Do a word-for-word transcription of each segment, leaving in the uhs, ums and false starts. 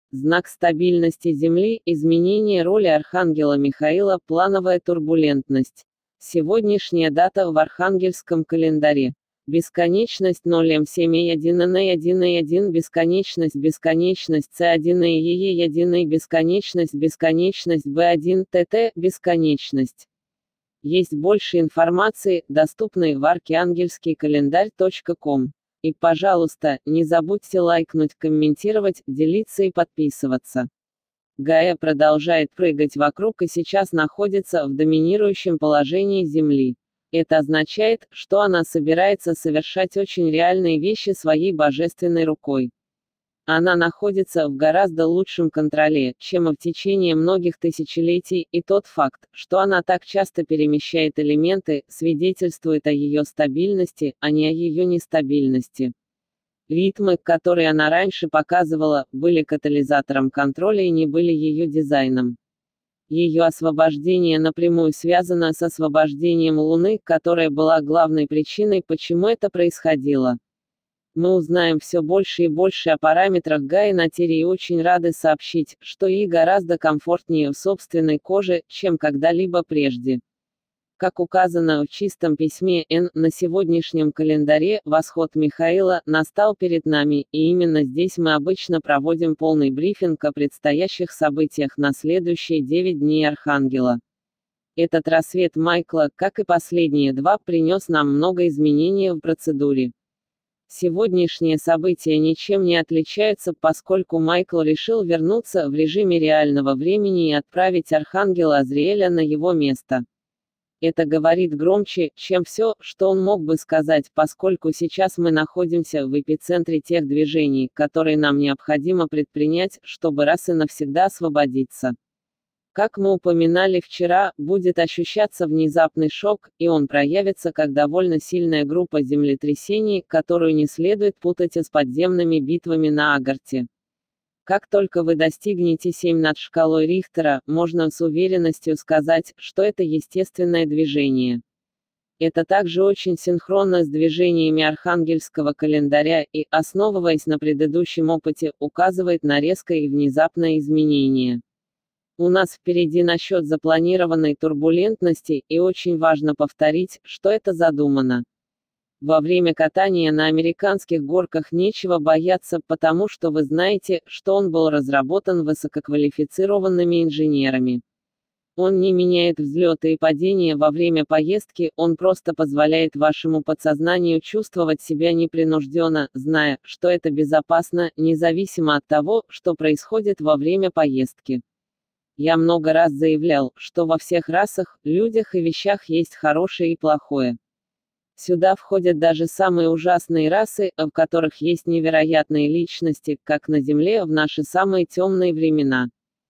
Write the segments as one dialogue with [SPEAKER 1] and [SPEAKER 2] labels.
[SPEAKER 1] Знак стабильности Земли, изменение роли Архангела Михаила, плановая турбулентность. Сегодняшняя дата в Архангельском календаре. Бесконечность ноль эм семь и один эн и один и один, бесконечность, бесконечность С один и и один и бесконечность, бесконечность Б один тэ тэ, бесконечность. Есть больше информации, доступной в архангельский календарь точка ком. И, пожалуйста, не забудьте лайкнуть, комментировать, делиться и подписываться. Гайя продолжает прыгать вокруг и сейчас находится в доминирующем положении Земли. Это означает, что она собирается совершать очень реальные вещи своей божественной рукой. Она находится в гораздо лучшем контроле, чем в течение многих тысячелетий, и тот факт, что она так часто перемещает элементы, свидетельствует о ее стабильности, а не о ее нестабильности. Ритмы, которые она раньше показывала, были катализатором контроля и не были ее дизайном. Ее освобождение напрямую связано с освобождением Луны, которая была главной причиной, почему это происходило. Мы узнаем все больше и больше о параметрах Гаи на Терре и очень рады сообщить, что ей гораздо комфортнее в собственной коже, чем когда-либо прежде. Как указано в чистом письме Н, на сегодняшнем календаре, восход Михаила настал перед нами, и именно здесь мы обычно проводим полный брифинг о предстоящих событиях на следующие девять дней Архангела. Этот рассвет Майкла, как и последние два, принес нам много изменений в процедуре. Сегодняшние события ничем не отличаются, поскольку Майкл решил вернуться в режиме реального времени и отправить Архангела Азриэля на его место. Это говорит громче, чем все, что он мог бы сказать, поскольку сейчас мы находимся в эпицентре тех движений, которые нам необходимо предпринять, чтобы раз и навсегда освободиться. Как мы упоминали вчера, будет ощущаться внезапный шок, и он проявится как довольно сильная группа землетрясений, которую не следует путать с подземными битвами на Агарте. Как только вы достигнете семь над шкалой Рихтера, можно с уверенностью сказать, что это естественное движение. Это также очень синхронно с движениями Архангельского календаря и, основываясь на предыдущем опыте, указывает на резкое и внезапное изменение. У нас впереди насчет запланированной турбулентности, и очень важно повторить, что это задумано. Во время катания на американских горках нечего бояться, потому что вы знаете, что он был разработан высококвалифицированными инженерами. Он не меняет взлеты и падения во время поездки, он просто позволяет вашему подсознанию чувствовать себя непринужденно, зная, что это безопасно, независимо от того, что происходит во время поездки. Я много раз заявлял, что во всех расах, людях и вещах есть хорошее и плохое. Сюда входят даже самые ужасные расы, в которых есть невероятные личности, как на Земле в наши самые темные времена.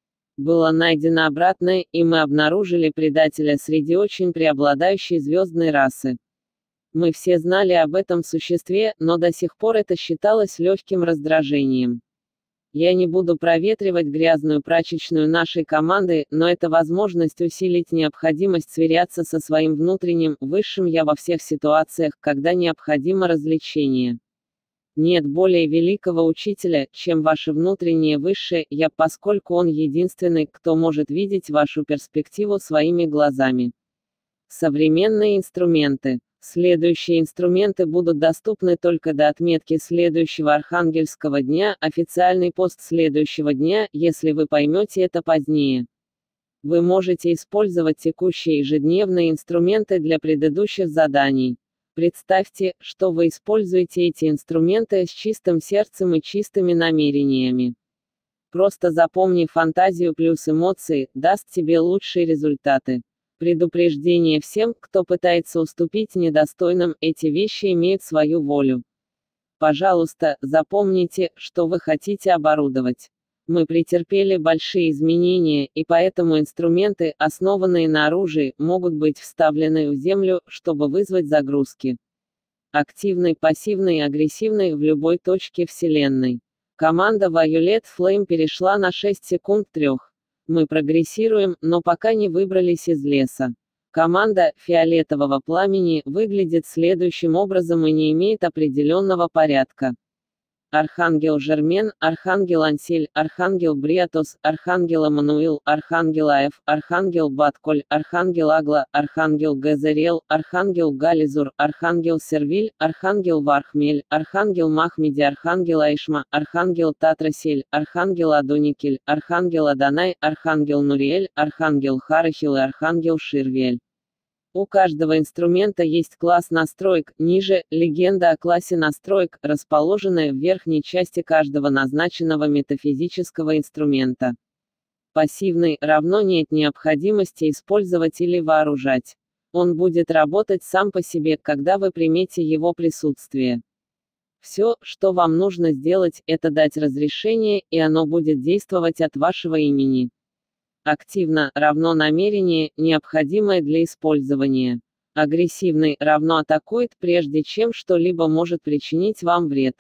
[SPEAKER 1] Было найдено обратное, и мы обнаружили предателя среди очень преобладающей звездной расы. Мы все знали об этом существе, но до сих пор это считалось легким раздражением. Я не буду проветривать грязную прачечную нашей команды, но это возможность усилить необходимость сверяться со своим внутренним, высшим я во всех ситуациях, когда необходимо развлечение. Нет более великого учителя, чем ваше внутреннее высшее я, поскольку он единственный, кто может видеть вашу перспективу своими глазами. Современные инструменты. Следующие инструменты будут доступны только до отметки следующего Архангельского дня, официальный пост следующего дня, если вы поймете это позднее. Вы можете использовать текущие ежедневные инструменты для предыдущих заданий. Представьте, что вы используете эти инструменты с чистым сердцем и чистыми намерениями. Просто запомни, фантазию плюс эмоции даст тебе лучшие результаты. Предупреждение всем, кто пытается уступить недостойным, эти вещи имеют свою волю. Пожалуйста, запомните, что вы хотите оборудовать. Мы претерпели большие изменения, и поэтому инструменты, основанные на оружии, могут быть вставлены в Землю, чтобы вызвать загрузки. Активный, пассивный и агрессивный в любой точке Вселенной. Команда Violet Flame перешла на шесть секунд трех. Мы прогрессируем, но пока не выбрались из леса. Команда фиолетового пламени выглядит следующим образом и не имеет определенного порядка. Архангел Жермен, Архангел Ансель, Архангел Бриатос, Архангел Эммануил, Архангел Аэф, Архангел Батколь, Архангел Агла, Архангел Газерел, Архангел Гализур, Архангел Сервиль, Архангел Вархмель, Архангел Махмеди, Архангел Айшма, Архангел Татрасель, Архангел Адоникель, Архангел Адонай, Архангел Нуриэль, Архангел Харахил и Архангел Ширвиэль. У каждого инструмента есть класс настроек, ниже – легенда о классе настроек, расположенная в верхней части каждого назначенного метафизического инструмента. Пассивный равно нет необходимости использовать или вооружать. Он будет работать сам по себе, когда вы примете его присутствие. Все, что вам нужно сделать, это дать разрешение, и оно будет действовать от вашего имени. Активно равно намерение, необходимое для использования. Агрессивный равно атакует, прежде чем что-либо может причинить вам вред.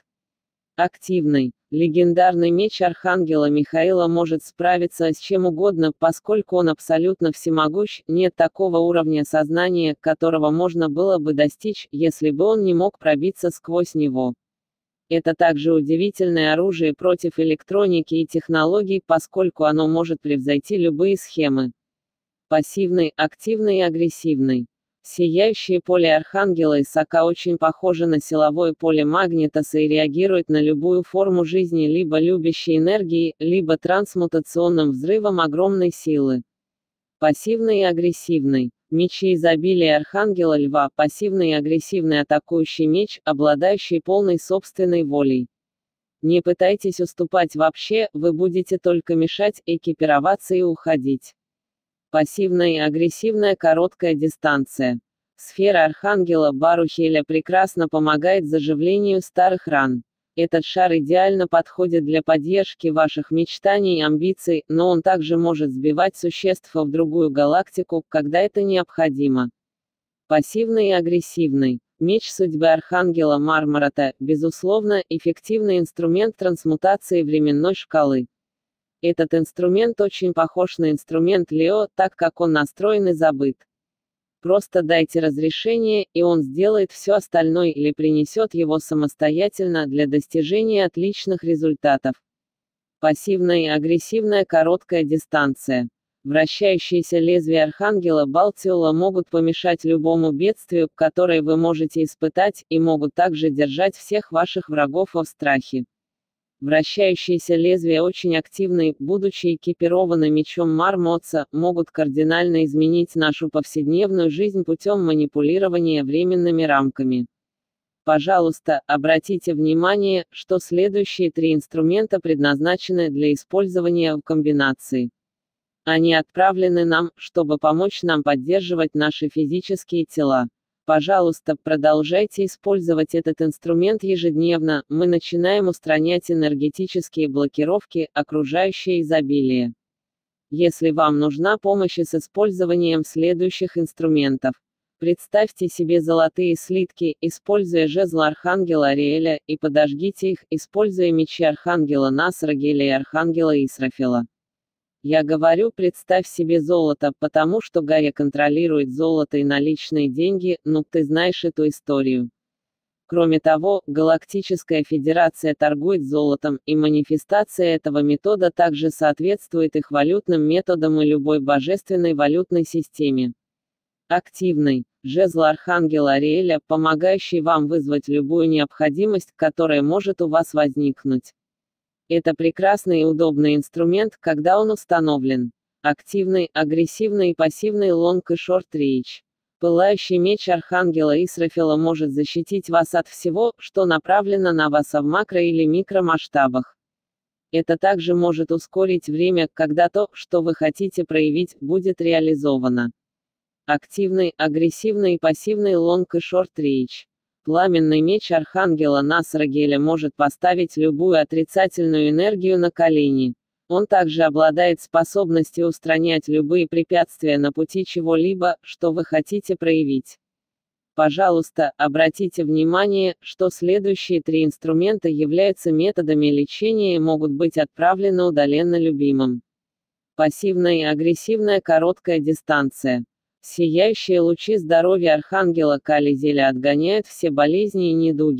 [SPEAKER 1] Активный. Легендарный меч Архангела Михаила может справиться с чем угодно, поскольку он абсолютно всемогущ, нет такого уровня сознания, которого можно было бы достичь, если бы он не мог пробиться сквозь него. Это также удивительное оружие против электроники и технологий, поскольку оно может превзойти любые схемы. Пассивный, активный и агрессивный. Сияющее поле Архангела Исаака очень похоже на силовое поле Магнитоса и реагирует на любую форму жизни либо любящей энергии, либо трансмутационным взрывом огромной силы. Пассивный и агрессивный. Мечи изобилия Архангела Льва, пассивный и агрессивный атакующий меч, обладающий полной собственной волей. Не пытайтесь уступать вообще, вы будете только мешать, экипироваться и уходить. Пассивная и агрессивная короткая дистанция. Сфера Архангела Барухеля прекрасно помогает заживлению старых ран. Этот шар идеально подходит для поддержки ваших мечтаний и амбиций, но он также может сбивать существ в другую галактику, когда это необходимо. Пассивный и агрессивный. Меч судьбы Архангела Мармарата, безусловно, эффективный инструмент трансмутации временной шкалы. Этот инструмент очень похож на инструмент Лео, так как он настроен и забыт. Просто дайте разрешение, и он сделает все остальное или принесет его самостоятельно для достижения отличных результатов. Пассивная и агрессивная короткая дистанция. Вращающиеся лезвия Архангела Балтиола могут помешать любому бедствию, которое вы можете испытать, и могут также держать всех ваших врагов в страхе. Вращающиеся лезвия очень активны, будучи экипированы мечом Мармотса, могут кардинально изменить нашу повседневную жизнь путем манипулирования временными рамками. Пожалуйста, обратите внимание, что следующие три инструмента предназначены для использования в комбинации. Они отправлены нам, чтобы помочь нам поддерживать наши физические тела. Пожалуйста, продолжайте использовать этот инструмент ежедневно, мы начинаем устранять энергетические блокировки, окружающее изобилие. Если вам нужна помощь с использованием следующих инструментов, представьте себе золотые слитки, используя жезл Архангела Ариэля, и подожгите их, используя мечи Архангела Насрагеля и Архангела Исрафила. Я говорю, представь себе золото, потому что Гая контролирует золото и наличные деньги, ну, ты знаешь эту историю. Кроме того, Галактическая Федерация торгует золотом, и манифестация этого метода также соответствует их валютным методам и любой божественной валютной системе. Активный. Жезл Архангела Ариэля, помогающий вам вызвать любую необходимость, которая может у вас возникнуть. Это прекрасный и удобный инструмент, когда он установлен. Активный, агрессивный и пассивный лонг и шорт рейдж. Пылающий меч Архангела Исрафила может защитить вас от всего, что направлено на вас в макро- или микромасштабах. Это также может ускорить время, когда то, что вы хотите проявить, будет реализовано. Активный, агрессивный и пассивный лонг и шорт рейдж. Пламенный меч Архангела Насрагеля может поставить любую отрицательную энергию на колени. Он также обладает способностью устранять любые препятствия на пути чего-либо, что вы хотите проявить. Пожалуйста, обратите внимание, что следующие три инструмента являются методами лечения и могут быть отправлены удаленно любимым. Пассивная и агрессивная короткая дистанция. Сияющие лучи здоровья Архангела Кализеля отгоняют все болезни и недуги.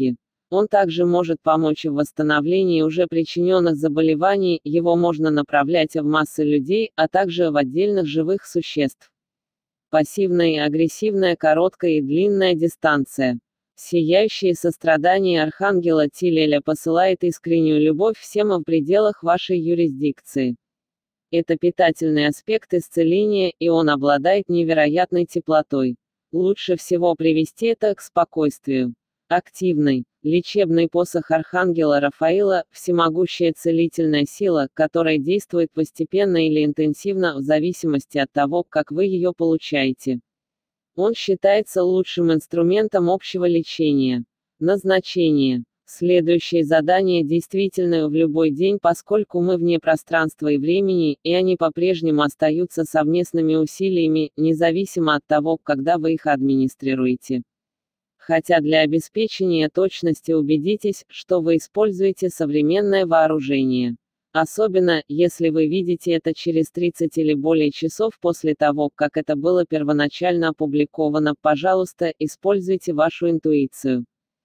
[SPEAKER 1] Он также может помочь в восстановлении уже причиненных заболеваний, его можно направлять в массы людей, а также в отдельных живых существ. Пассивная и агрессивная короткая и длинная дистанция. Сияющее сострадание архангела Тилеля посылает искреннюю любовь всем в пределах вашей юрисдикции. Это питательный аспект исцеления, и он обладает невероятной теплотой. Лучше всего привести это к спокойствию. Активный, лечебный посох архангела Рафаила – всемогущая целительная сила, которая действует постепенно или интенсивно в зависимости от того, как вы ее получаете. Он считается лучшим инструментом общего лечения. Назначение. Следующее задание действительно в любой день, поскольку мы вне пространства и времени, и они по-прежнему остаются совместными усилиями, независимо от того, когда вы их администрируете. Хотя для обеспечения точности убедитесь, что вы используете современное вооружение. Особенно, если вы видите это через тридцать или более часов после того, как это было первоначально опубликовано, пожалуйста, используйте вашу интуицию.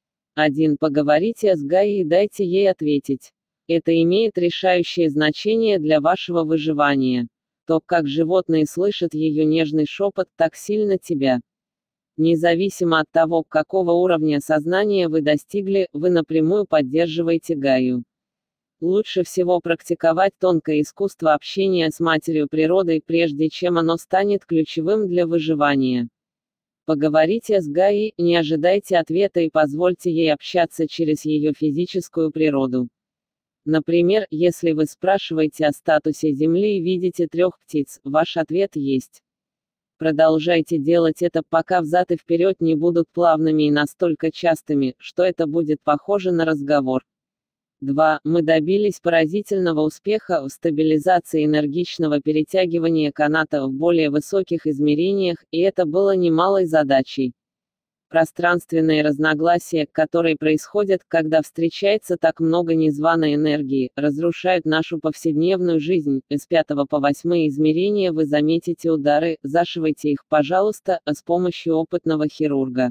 [SPEAKER 1] один Поговорите с Гаей и дайте ей ответить. Это имеет решающее значение для вашего выживания. То, как животные слышат ее нежный шепот, так сильно тебя. Независимо от того, какого уровня сознания вы достигли, вы напрямую поддерживаете Гаю. Лучше всего практиковать тонкое искусство общения с Матерью Природой, прежде чем оно станет ключевым для выживания. Поговорите с Гаей, не ожидайте ответа и позвольте ей общаться через ее физическую природу. Например, если вы спрашиваете о статусе Земли и видите трех птиц, ваш ответ есть. Продолжайте делать это, пока взад и вперед не будут плавными и настолько частыми, что это будет похоже на разговор. два Мы добились поразительного успеха в стабилизации энергичного перетягивания каната в более высоких измерениях, и это было немалой задачей. Пространственные разногласия, которые происходят, когда встречается так много незваной энергии, разрушают нашу повседневную жизнь. С пятого по восьмое измерения вы заметите удары, зашивайте их, пожалуйста, с помощью опытного хирурга.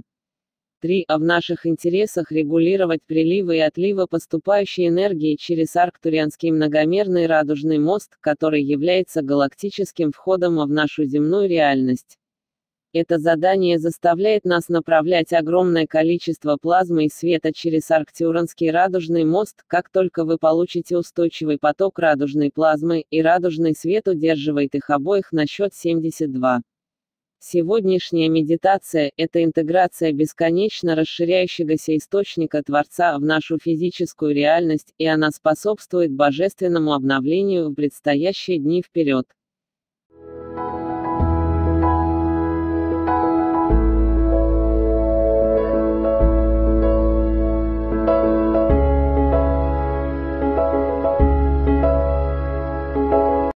[SPEAKER 1] три А в наших интересах регулировать приливы и отливы поступающей энергии через Арктурианский многомерный радужный мост, который является галактическим входом в нашу земную реальность. Это задание заставляет нас направлять огромное количество плазмы и света через Арктурианский радужный мост. Как только вы получите устойчивый поток радужной плазмы, и радужный свет удерживает их обоих на счет семьдесят два. Сегодняшняя медитация – это интеграция бесконечно расширяющегося источника Творца в нашу физическую реальность, и она способствует божественному обновлению в предстоящие дни вперед.